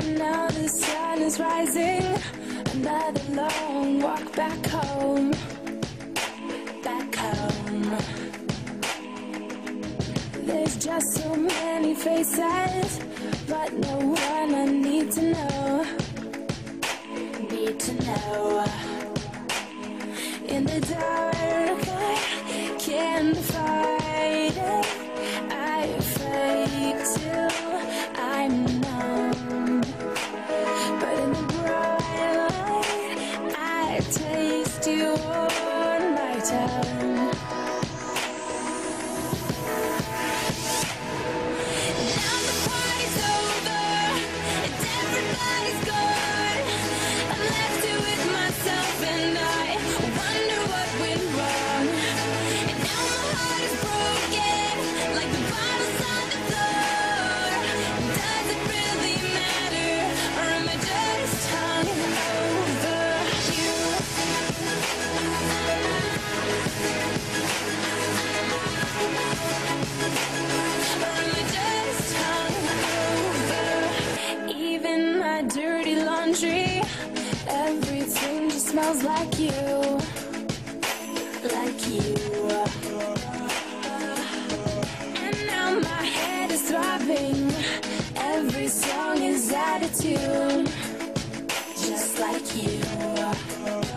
now the sun is rising. Another long walk back home. Back home. There's just so many faces, but no one I need to know. Need to know. In the dark, I can't fight it. I fake till I'm numb, but in the bright light, I taste you on my tongue. Now the party's over and everybody's gone. I'm left here with myself and I wonder what went wrong. And now my heart is broken, like the bottles on the floor. Does it really matter, or am I just hungover you? Or am I just hungover? Even my dirty laundry, everything just smells like you. Like you. And now my head is throbbing. Every song is out of tune. Just like you.